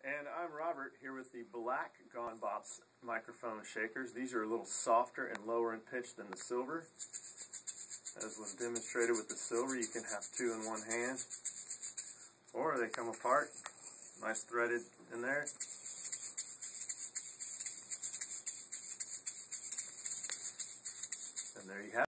And I'm Robert here with the black Gone Bops microphone shakers. These are a little softer and lower in pitch than the silver. As was demonstrated with the silver, you can have two in one hand, or they come apart, nice threaded in there. And there you have it.